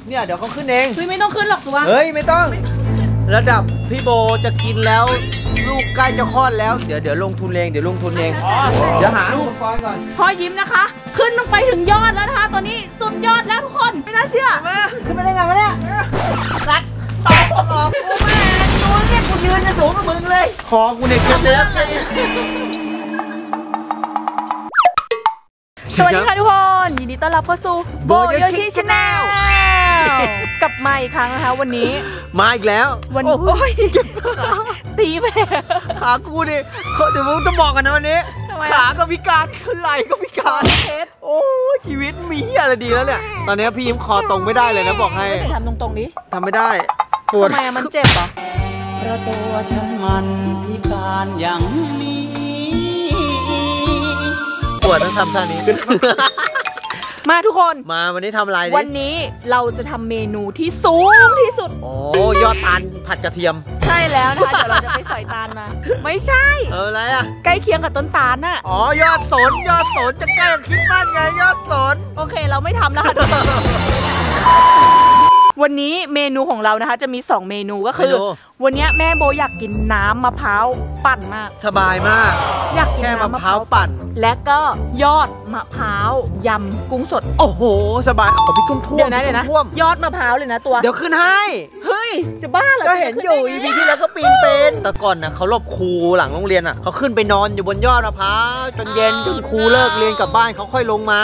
เนี่ยเดี๋ยวเขาขึ้นเองเฮ้ยไม่ต้องขึ้นหรอกตัวเฮ้ยไม่ต้องระดับพี่โบจะกินแล้วลูกใกล้จะคลอดแล้วเดี๋ยวลงทุนเองเดี๋ยวหาลูกก่อนพ่อยิ้มนะคะขึ้นลงไปถึงยอดแล้วนะคะตอนนี้สุดยอดแล้วทุกคนไม่น่าเชื่อขึ้นไปได้ไงวะเนี่ยรัดตอกออกกูแม่ดูเนี่ยกูยืนจะสูงกว่ามึงเลยคอกูเนี่ยเกือบแล้วสวัสดีค่ะทุกคนยินดีต้อนรับเข้าสู่โบโยชิชาแนลกับมาอีกครั้งนะคะวันนี้มาอีกแล้ววันนี้ตีแผลขากูเนี่ยเดี๋ยวมึงจะบอกกันนะวันนี้ขาก็พิการไหล่ก็พิการโอ้ชีวิตมีอะไรดีแล้วเนี่ยตอนนี้พี่ยิ้มคอตรงไม่ได้เลยนะบอกให้ทำตรงๆดิทำไม่ได้ปวดทำไมมันเจ็บเหรอเพราะตัวฉันมันพิการอย่างนี้ปวดต้องทำท่านี้ขึ้นมาทุกคนมาวันนี้ทำอะไรวันนี้เราจะทำเมนูที่สูงที่สุดโอ้ยอดตาลผัดกระเทียมใช่แล้วนะคะเดี๋ยวเราจะไปสอยตาลมาไม่ใช่อะไรอะใกล้เคียงกับต้นตาลน่ะอ๋อยอดสนจะใกล้กับคริสต์มาสไงยอดสนโอเคเราไม่ทำแล้วค่ะวันนี้เมนูของเรานะคะจะมี2เมนูก็คือวันนี้แม่โบอยากกินน้ำมะพร้าวปั่นมากสบายมากอยากกินแค่มะพร้าวปั่นและก็ยอดมะพร้าวยำกุ้งสดโอ้โหสบายขอพี่กุ้งท่วมเดี๋ยวนะยอดมะพร้าวเลยนะตัวเดี๋ยวขึ้นให้เฮ้ยจะบ้าเหรอก็เห็นอยู่ EP ที่แล้วก็ปีนเป็นแต่ก่อนนะเขาหลบครูหลังโรงเรียนอ่ะเขาขึ้นไปนอนอยู่บนยอดมะพร้าวจนเย็นจนครูเลิกเรียนกลับบ้านเขาค่อยลงมา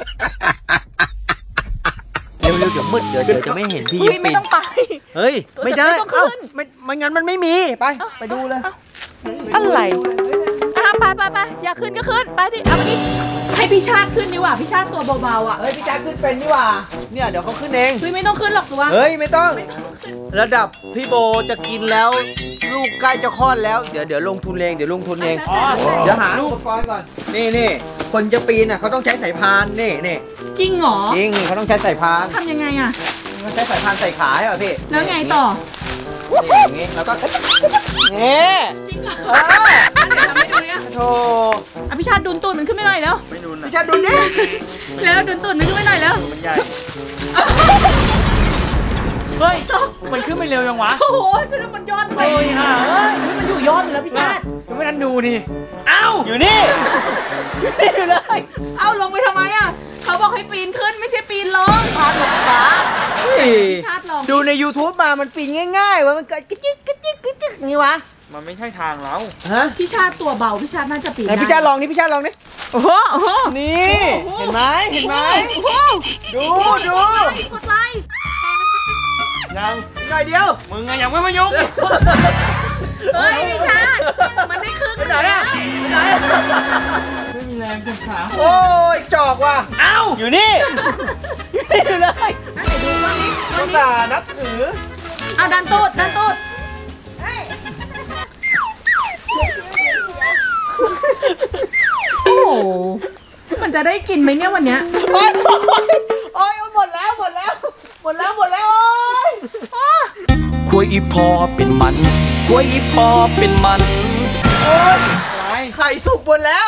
เร็วเดี๋ยวมืดเดี๋ยวจะไม่เห็นพี่ไม่ต้องไปเฮ้ยไม่ได้ไม่งั้นมันไม่มีไปดูเลยอะไรไปอยากขึ้นก็ขึ้นไปดิเอามาดิให้พี่ชาติขึ้นดีกว่าพี่ชาติตัวเบาๆอ่ะเฮ้ยพี่ชาติขึ้นเป็นดีกว่าเนี่ยเดี๋ยวเขาขึ้นเองเฮ้ยไม่ต้องขึ้นหรอกตัวเฮ้ยไม่ต้องระดับพี่โบจะกินแล้วลูกใกล้จะคลอดแล้วเดี๋ยวลงทุนเองเดี๋ยวหาลูกก่อนนี่คนจะปีนอ่ะเขาต้องใช้สายพานนี่จริงเหรอจริงเขาต้องใช้สายพานทำยังไงอ่ะเขาใช้สายพานใส่ขาใช่ป่ะพี่แล้วไงต่ออย่างงี้แล้วก็นี่จริงเหรอทำไม่ดูเนี่ยโธ่พี่ชาติดุนตูดมันขึ้นไม่ได้แล้วไม่ดุนพี่ชาติดุนดิแล้วดุนตูดมันขึ้นไม่ได้แล้วมันใหญ่เฮ้ยมันขึ้นไม่เร็วยังวะโอ้โหจะได้มันยอดไปมันอยู่ยอดแล้วพี่ชาติยังไม่ทันดูนี่เอ้าอยู่นี่อยู่เลยเอ้าลงไปทำไมอ่ะเขาบอกให้ปีนขึ้นไม่ใช่ปีนลงพาหลบขาพี่ชาติลองดูใน YouTube มามันปีนง่ายๆวะมันกระจิ๊กนี่วะมันไม่ใช่ทางเราพี่ชาติตัวเบาพี่ชาติน่าจะปีนพี่ชาติลองนี่โอ้โหนี่เห็นไหมดูกดไลค์ยังหน่อยเดียวมึงยังไม่มายุ่งเฮ้ยพี่ชาติมันได้ครึ่งไหนอ่ะไม่มีแรงจะขาโอ้ยจอกว่ะเอ้าอยู่นี่อยู่เลยไหนดูวันนี้นับถือเอาดันตูดโอ้มันจะได้กินไหมเนี่ยวันเนี้ยโอ้ยหมดแล้วโอ้ยคุยพอเป็นมันคุยพอเป็นมันโอ้ยไข่สุกหมดแล้ว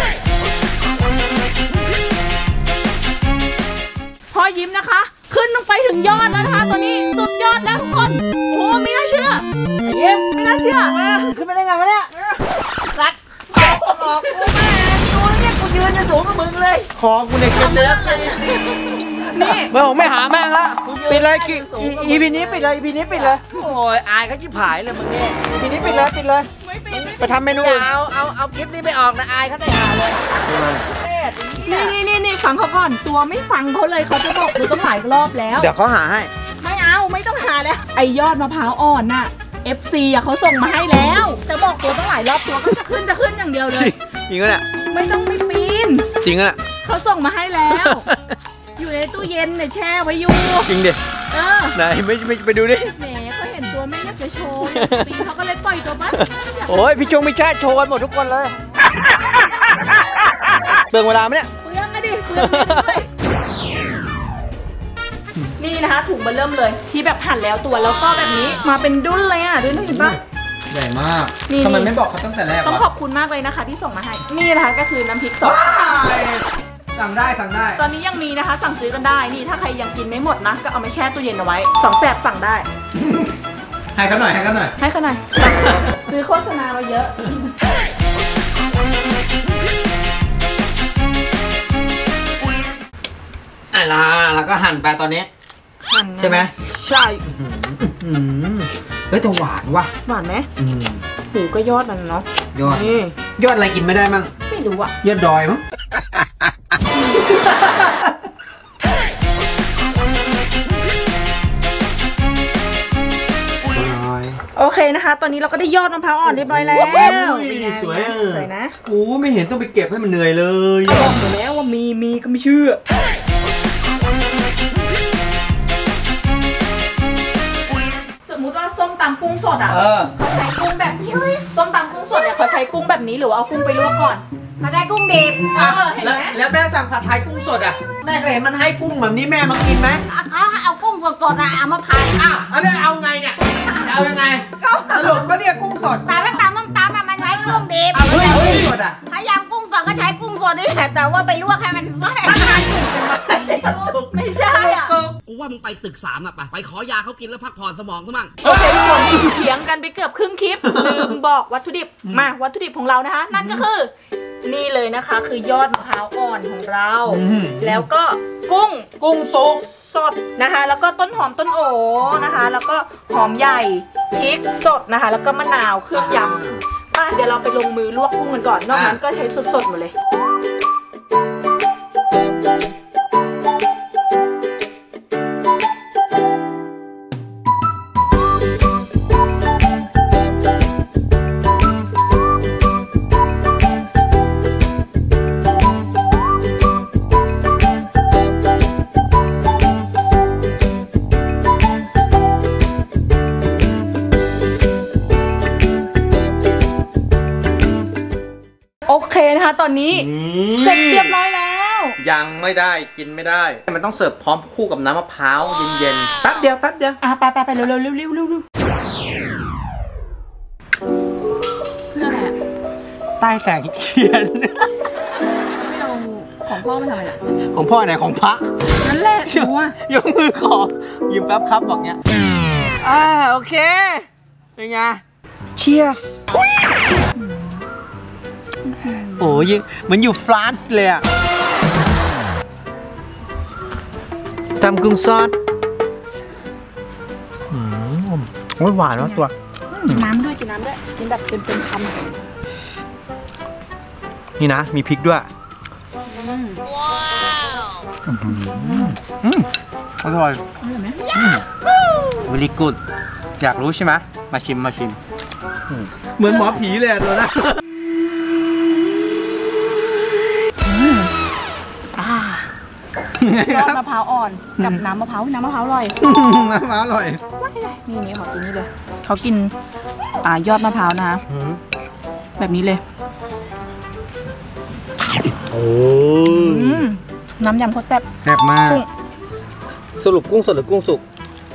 พอยิ้มนะคะขึ้นลงไปถึงยอดแล้วนะคะตอนนี้สุดยอดแล้วทุกคนโอ้ไม่น่าเชื่อยิ้มไม่น่าเชื่อขึ้นไปได้ไงวะเนี่ยรัดออกกูแม่ดูเนี่ยกูยืนจะสูงกว่ามึงเลยคอกูเนี่ยเกือบแล้วนี่ไม่หาแม่งละปิดเลยEPนี้ปิดเลยโอ้ยอายเขาชิบหายเลยมึงเนี่ย EPนี้ปิดเลยไปทำเมนูเอาคลิปนี้ไปออกนะอายเขาได้หาเลยนี่ฟังเขาก่อนตัวไม่ฟังเขาเลยเขาจะบอกดูต้องหลายรอบแล้วเดี๋ยวเขาหาให้ไม่ต้องหาแล้วไอยอดมะพร้าวอ่อนน่ะ FC อ่ะเขาส่งมาให้แล้วจะบอกตัวต้องหลายรอบตัวก็จะขึ้นอย่างเดียวเลยจริงก็เนี่ยไม่ต้องไม่ปีนจริงก็เนี่ยเขาส่งมาให้แล้วอยู่ในตู้เย็นเนี่ยแช่ไว้อยู่จริงดิไหนไม่ไปดูดิแหมเขาเห็นตัวไม่อยากจะโชว์ปีเขาก็เลยปล่อยตัวบ้าโอ้ยพี่ชาติโชว์กันหมดทุกคนเลยเปลืองเวลาไหมเนี่ยเปลืองอะดิเปลืองด้วยนี่นะคะถุงมาเริ่มเลยที่แบบหั่นแล้วตัวแล้วก็แบบนี้มาเป็นดุ้นเลยอ่ะดุ้นเห็นปะใหญ่มากทำไมไม่บอกเขาตั้งแต่แรกต้องขอบคุณมากเลยนะคะที่ส่งมาให้นี่นะคะก็คือน้ำพริกสดสั่งได้สั่งได้ตอนนี้ยังมีนะคะสั่งซื้อกันได้นี่ถ้าใครยังกินไม่หมดนะก็เอามาแช่ตู้เย็นเอาไว้สองแสบสั่งได้ให้เขาหน่อยให้เขาหน่อยให้ขนาดซื้อโฆษณามาเยอะแล้วก็หั่นไปตอนนี้หั่นใช่ไหมใช่เฮ้ยแต่หวานว่ะหวานไหมหูก็ยอดมันเนาะยอดนี่ยอดอะไรกินไม่ได้มั่งไม่รู้อะยอดดอยมั้งโอเคนะคะ ตอนนี้เราก็ได้ยอดมะพร้าวอ่อนเรียบร้อยแล้วสวยสวยนะโอ้ไม่เห็นต้องไปเก็บให้มันเหนื่อยเลยบอกอยู่แล้วว่ามีก็ไม่เชื่อสมมุติว่าส้มตำกุ้งสดอ่ะเขาใช้กุ้งแบบนี้ส้มตำกุ้งสดเนี่ยเขาใช้กุ้งแบบนี้หรือว่าเอากุ้งไปลวกก่อนเขาใช้กุ้งดิบเห็นไหมแล้วแม่สั่งผัดไทยกุ้งสดอ่ะแม่ก็เห็นมันให้กุ้งแบบนี้แม่มากินไหมเขาเอากุ้งสดๆเอามาผัดเอาไงเนี่ยเอายังไงสรุปก็เนี่ยกุ้งสดแต่ถ้าตำน้ำตาลมันใช้กุ้งดิบแล้วแต่กุ้งสดอ่ะถ้ายำกุ้งสดก็ใช้กุ้งสดนี่แหละแต่ว่าไปลวกให้มันไม่ไม่ใช่อ่ะกูว่ามึงไปตึก3อ่ะไปขอยาเขากินแล้วพักผ่อนสมองซะมั่งโอเคทุกคนเถียงกันไปเกือบครึ่งคลิปลืมบอกวัตถุดิบมาวัตถุดิบของเรานะคะ นั่นก็คือนี่เลยนะคะคือยอดมะพร้าวอ่อนของเรา แล้วก็กุ้งสุกสดนะคะ แล้วก็ต้นหอมต้นโอนะคะ แล้วก็หอมใหญ่พริกสดนะคะ แล้วก็มะนาวเครื่องยำเดี๋ยวเราไปลงมือลวกกุ้งกันก่อนนอกนั้นก็ใช้สดๆหมดเลยโอเคนะคะตอนนี้เสร็จเรียบร้อยแล้วยังไม่ได้กินไม่ได้มันต้องเสิร์ฟพร้อมคู่กับน้ำมะพร้าวเย็นๆแป๊บเดียวไปเร็วเร็วนั่นแหละใต้แสงเทียนไม่เอาของพ่อมาทำไมล่ะของพ่อไหนของพระนั่นแหละดูอ่ะยกมือขอยืมแป๊บครับบอกเนี้ยโอเคเป็นไง Cheers โอ้ยเหมือนอยู่ฟรานซ์เลยอะตำกุ้งซอสหวานมากตัวกินน้ำด้วยกินแบบเต็มคำนี่นะมีพริกด้วยอร่อยไหม very good อยากรู้ใช่ไหมมาชิมเหมือนหมอผีเลยตัวนะยอดมะพร้าวอ่อนกับน้ำมะพร้าวอร่อยน้ำมะพร้าวอร่อยนี่ขอกินนี่เลยเขากินยอดมะพร้าวนะแบบนี้เลยน้ำยำโคตรแซ่บมากสรุปกุ้งสดหรือกุ้งสุก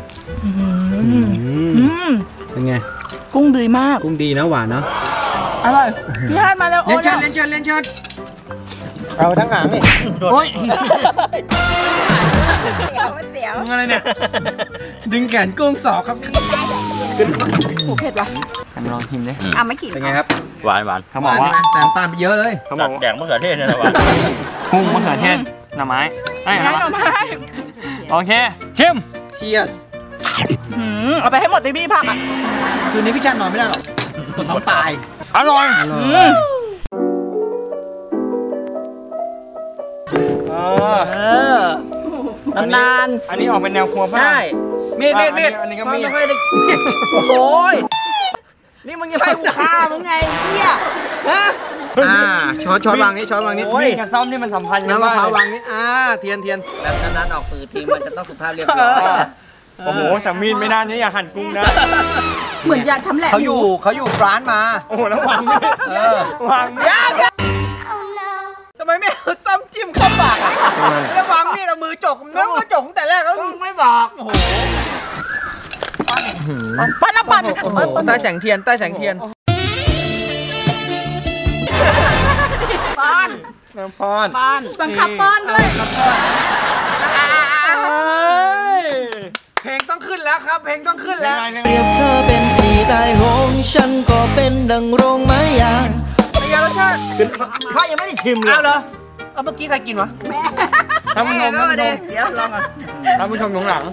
เป็นไงกุ้งดีมากกุ้งดีนะหวานเนาะอร่อยพี่ให้มาแล้วเล่นเชิญเอาทั้งหางนี่โอ้ยเตี๋ยวมึงอะไรเนี่ยดึงแขนกุ้งสอกครับผูเผ็ดวะลองชิมดิไม่กินเป็นไงครับหวานเขาบอกว่าแสมตาลไปเยอะเลยเขาบอกแดกมะเขือเทศเนี่ยนะวะกุ้งมะเขือเทศหน่อไม้หน่อไม้โอเคชิม Cheers เอาไปให้หมดที่พี่ผักอ่ะคืนนี้พี่ชานนอนไม่ได้หรอกปวดท้องตายอร่อยนานอันนี้ออกเป็นแนวครัวป่ะใช่มีดอันนี้ก็มีโอ้โหนี่มึงจะไปกูฆ่ามึงไงเนี่ยช้อนวางนี้นี่กับซ่อมนี่มันสัมพันธ์กันน้ำมะพร้าววางนี้เทียนแบบนั้นออกสื่อทีมันจะต้องสุภาพเรียบร้อยโอ้โหแต่มีดไม่น่านี้อย่าหั่นกุ้งนะเหมือนยาชำแหละเขาอยู่ร้านมาโอ้โหแล้ววางมีดวางมีดทำไมไม่เอาซ้ำจิ้มเข้าปากแล้ววางมีดเอามือจกแล้วก็จกแต่แรกแล้วไม่บอกโอ้โหปั้นใต้แสงเทียนปั้นน้ำป้อนบังคับป้อนด้วยเพลงต้องขึ้นแล้วครับ เพลงต้องขึ้นแล้วเปรียบเธอเป็นผีตายโหงฉันก็เป็นดังโรงไม้ยางเป็นไงรสชาติพ่อยังไม่ได้ชิมเลยเอาเหรอเอาเมื่อกี้ใครกินวะท่านผู้ชมเดี๋ยวลองก่อนท่านผู้ชมอยู่ข้างหลัง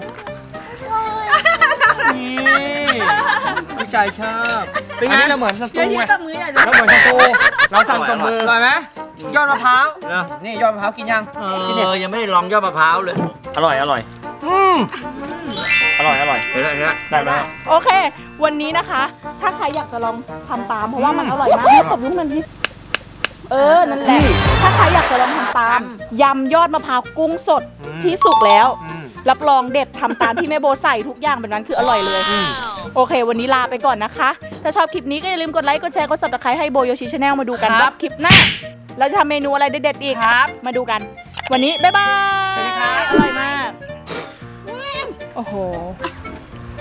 นี่ผู้ชายชอบเป็นอันไงนี้เราเหมือนสตูไงตบมือใหญ่เลยเราเหมือนสตูเราสั่งตบมืออร่อยไหมยอดมะพร้าวนี่ยอดมะพร้าวกินยังกินเนี่ยยังไม่ได้ลองยอดมะพร้าวเลยอร่อยอร่อยอร่อยอร่อยเห็นแล้วได้ไหมโอเค วันนี้นะคะ ถ้าใครอยากจะลองทำตามเพราะว่ามันอร่อยมากให้ตบยุ้งมันที่นั่นแหละ ถ้าใครอยากจะลองทำตามยำยอดมะพร้าวกุ้งสดที่สุกแล้ว รับรองเด็ดทำตามที่แม่โบใส่ทุกอย่างแบบนั้นคืออร่อยเลย โอเค วันนี้ลาไปก่อนนะคะ ถ้าชอบคลิปนี้ก็อย่าลืมกดไลค์ กดแชร์ กด Subscribe ให้โบโยชิชาแนลมาดูกันว่าคลิปหน้า เราจะทำเมนูอะไรเด็ดๆอีก มาดูกัน วันนี้ บ๊ายบายสวัสดีครับอร่อยมาก โอ้โห